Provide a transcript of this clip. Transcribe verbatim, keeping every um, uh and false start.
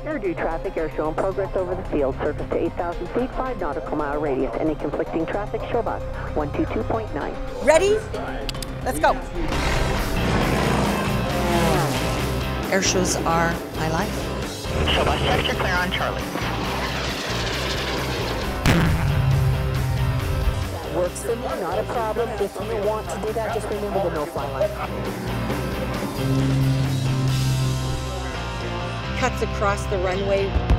Air-due traffic, Airshow in progress over the field. Surface to eight thousand feet, five nautical mile radius. Any conflicting traffic, show bus one two two point nine. Ready? Let's go. Airshows are my life. Show bus check, you're clear on Charlie. That works for me, not a problem. If you want to do that, just remember the no-fly line. Cuts across the runway.